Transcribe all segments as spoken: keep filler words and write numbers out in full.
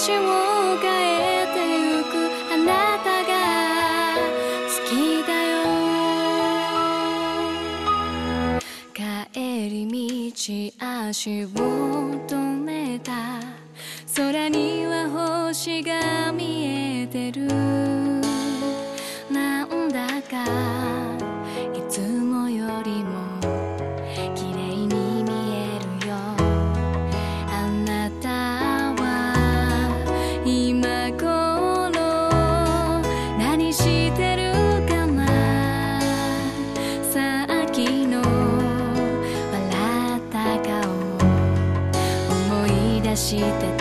私を変えてゆくあなたが好きだよ。帰り道足を止めた空には星が見えてる。なんだかいつもよりも綺麗に見えるよ。あなたは今頃何してるかな。さっきの笑った顔思い出してた。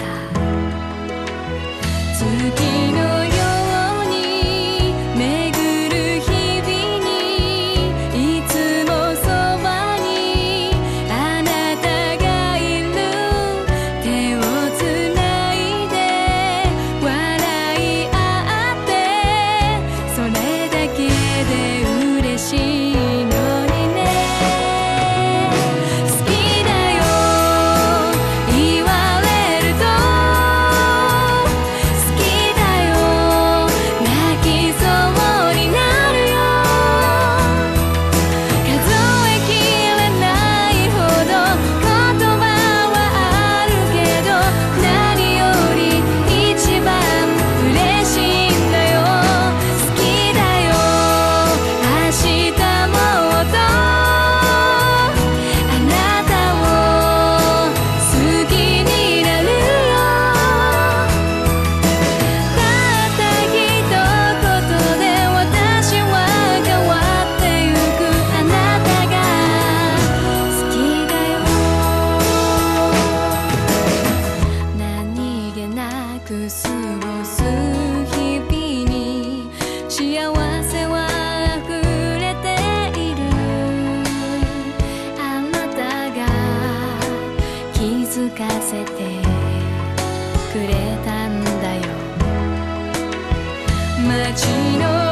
月のように巡る日々にいつもそばにあなたがいる。手をつないで笑い合ってそれだけで嬉しいのにね。好きだよ言われると好きだよ泣きそうになるよ。数えきれないほど言葉はあるけど何より一番嬉しいんだよ。好きだよ明日もっとあなたを好きになるよ。たった一言で私は変わってゆくあなたが好きだよ。何気なく過ごす日々に幸せは溢れている。あなたが気づかせてくれたんだよ。街の